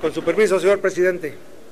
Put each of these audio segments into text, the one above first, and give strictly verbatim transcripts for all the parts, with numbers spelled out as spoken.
Con su permiso, señor presidente.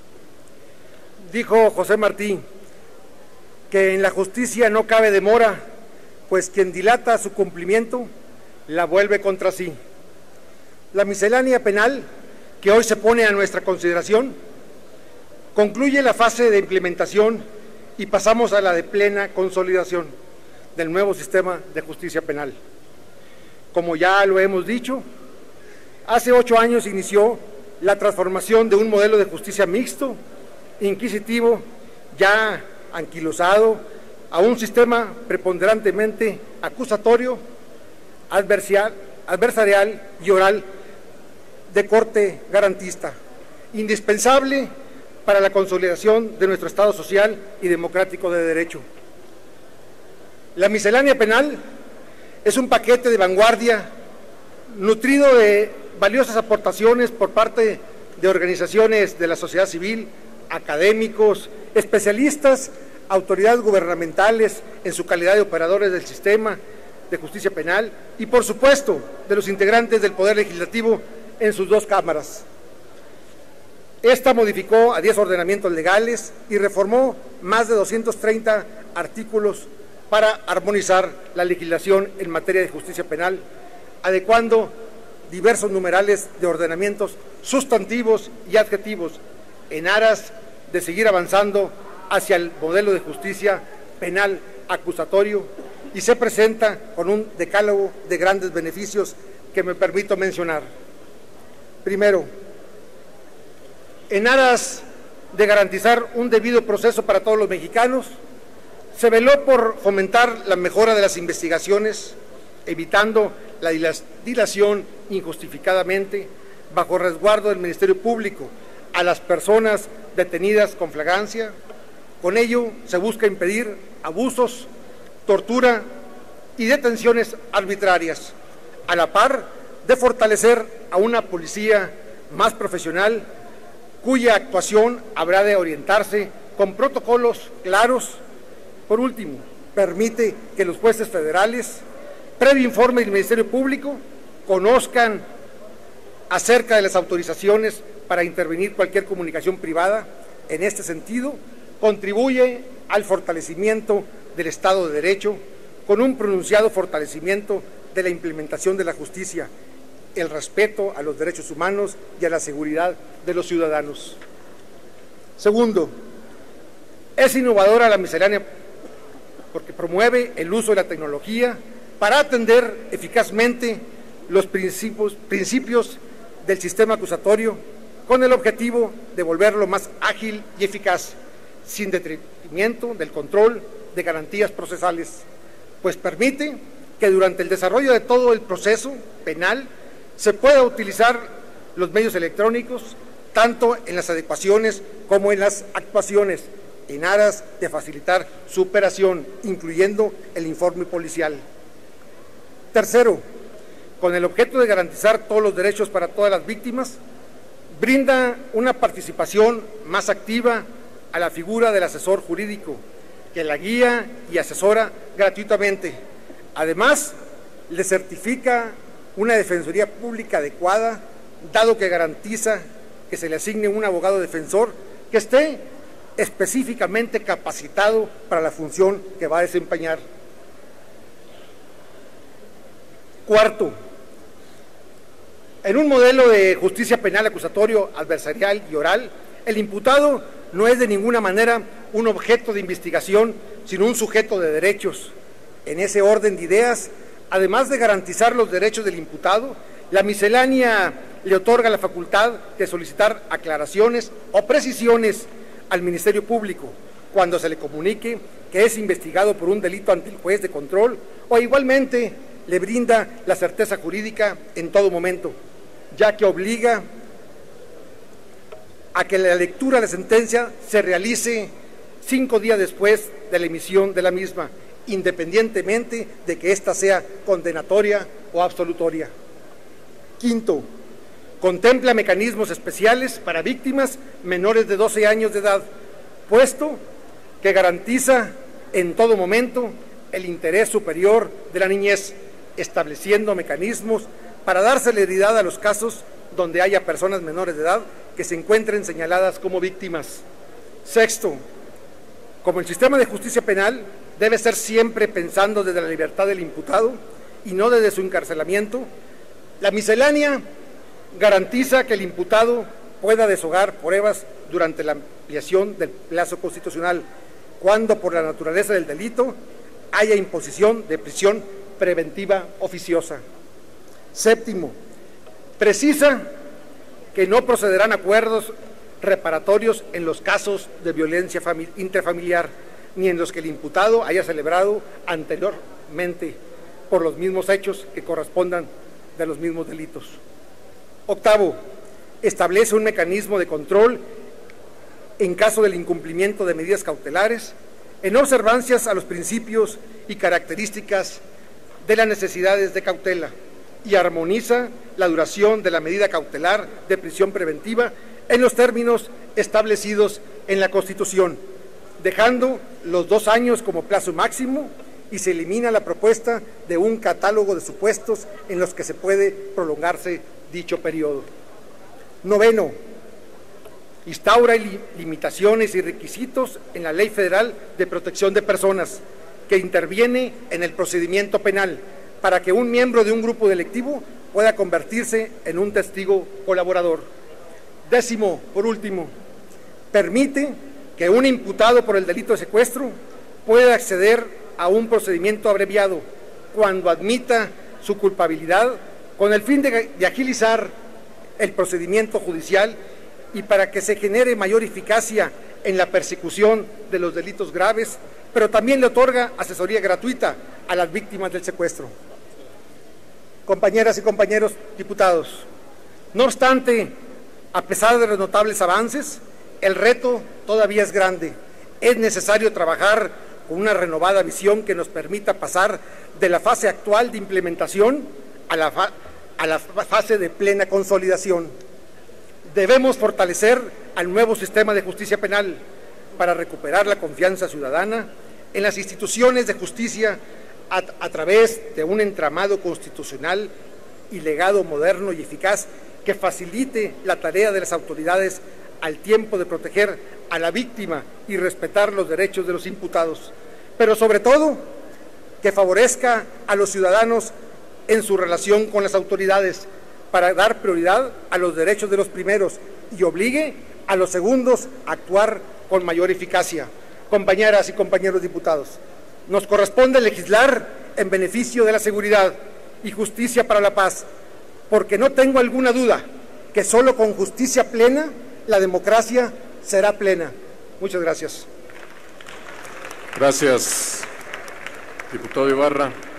Dijo José Martí que en la justicia no cabe demora, pues quien dilata su cumplimiento la vuelve contra sí. La miscelánea penal que hoy se pone a nuestra consideración concluye la fase de implementación y pasamos a la de plena consolidación del nuevo sistema de justicia penal. Como ya lo hemos dicho, hace ocho años inició la transformación de un modelo de justicia mixto, inquisitivo, ya anquilosado, a un sistema preponderantemente acusatorio, adversarial y oral de corte garantista, indispensable para la consolidación de nuestro Estado social y democrático de derecho. La miscelánea penal es un paquete de vanguardia nutrido de valiosas aportaciones por parte de organizaciones de la sociedad civil, académicos, especialistas, autoridades gubernamentales en su calidad de operadores del sistema de justicia penal y, por supuesto, de los integrantes del Poder Legislativo en sus dos cámaras. Esta modificó a diez ordenamientos legales y reformó más de doscientos treinta artículos para armonizar la legislación en materia de justicia penal, adecuando diversos numerales de ordenamientos sustantivos y adjetivos en aras de seguir avanzando hacia el modelo de justicia penal acusatorio, y se presenta con un decálogo de grandes beneficios que me permito mencionar. Primero, en aras de garantizar un debido proceso para todos los mexicanos, se veló por fomentar la mejora de las investigaciones, evitando la dilación injustificadamente, bajo resguardo del Ministerio Público, a las personas detenidas con flagrancia. Con ello se busca impedir abusos, tortura y detenciones arbitrarias, a la par de fortalecer a una policía más profesional, cuya actuación habrá de orientarse con protocolos claros. Por último, permite que los jueces federales, previo informe del Ministerio Público, conozcan acerca de las autorizaciones para intervenir cualquier comunicación privada. En este sentido, contribuye al fortalecimiento del Estado de Derecho, con un pronunciado fortalecimiento de la implementación de la justicia, el respeto a los derechos humanos y a la seguridad de los ciudadanos. Segundo, es innovadora la miscelánea porque promueve el uso de la tecnología para atender eficazmente los principios, principios del sistema acusatorio, con el objetivo de volverlo más ágil y eficaz, sin detrimento del control de garantías procesales, pues permite que durante el desarrollo de todo el proceso penal se pueda utilizar los medios electrónicos, tanto en las adecuaciones como en las actuaciones, en aras de facilitar su operación, incluyendo el informe policial. Tercero, con el objeto de garantizar todos los derechos para todas las víctimas, brinda una participación más activa a la figura del asesor jurídico, que la guía y asesora gratuitamente. Además, le certifica una defensoría pública adecuada, dado que garantiza que se le asigne un abogado defensor que esté específicamente capacitado para la función que va a desempeñar. Cuarto, en un modelo de justicia penal acusatorio, adversarial y oral, el imputado no es de ninguna manera un objeto de investigación, sino un sujeto de derechos. En ese orden de ideas, además de garantizar los derechos del imputado, la miscelánea le otorga la facultad de solicitar aclaraciones o precisiones al Ministerio Público cuando se le comunique que es investigado por un delito ante el juez de control, o igualmente le brinda la certeza jurídica en todo momento, ya que obliga a que la lectura de la sentencia se realice cinco días después de la emisión de la misma, independientemente de que ésta sea condenatoria o absolutoria. Quinto, contempla mecanismos especiales para víctimas menores de doce años de edad, puesto que garantiza en todo momento el interés superior de la niñez, estableciendo mecanismos para dar celeridad a los casos donde haya personas menores de edad que se encuentren señaladas como víctimas. Sexto, como el sistema de justicia penal debe ser siempre pensando desde la libertad del imputado y no desde su encarcelamiento, la miscelánea garantiza que el imputado pueda deshogar pruebas durante la ampliación del plazo constitucional, cuando por la naturaleza del delito haya imposición de prisión preventiva oficiosa. Séptimo, precisa que no procederán acuerdos reparatorios en los casos de violencia intrafamiliar, ni en los que el imputado haya celebrado anteriormente por los mismos hechos que correspondan de los mismos delitos. Octavo, establece un mecanismo de control en caso del incumplimiento de medidas cautelares, en observancias a los principios y características de las necesidades de cautela, y armoniza la duración de la medida cautelar de prisión preventiva en los términos establecidos en la Constitución, dejando los dos años como plazo máximo, y se elimina la propuesta de un catálogo de supuestos en los que se puede prolongarse dicho periodo. Noveno, instaura limitaciones y requisitos en la Ley Federal de Protección de Personas, que interviene en el procedimiento penal para que un miembro de un grupo delictivo pueda convertirse en un testigo colaborador. Décimo, por último, permite que un imputado por el delito de secuestro pueda acceder a un procedimiento abreviado cuando admita su culpabilidad, con el fin de, de agilizar el procedimiento judicial y para que se genere mayor eficacia en la persecución de los delitos graves, pero también le otorga asesoría gratuita a las víctimas del secuestro. Compañeras y compañeros diputados, no obstante, a pesar de los notables avances, el reto todavía es grande. Es necesario trabajar con una renovada visión que nos permita pasar de la fase actual de implementación a la, fa a la fase de plena consolidación. Debemos fortalecer al nuevo sistema de justicia penal para recuperar la confianza ciudadana en las instituciones de justicia a, a través de un entramado constitucional y legado moderno y eficaz que facilite la tarea de las autoridades al tiempo de proteger a la víctima y respetar los derechos de los imputados, pero sobre todo que favorezca a los ciudadanos en su relación con las autoridades para dar prioridad a los derechos de los primeros y obligue a los segundos a actuar con mayor eficacia. Compañeras y compañeros diputados, nos corresponde legislar en beneficio de la seguridad y justicia para la paz, porque no tengo alguna duda que solo con justicia plena la democracia será plena. Muchas gracias. Gracias, diputado Ibarra.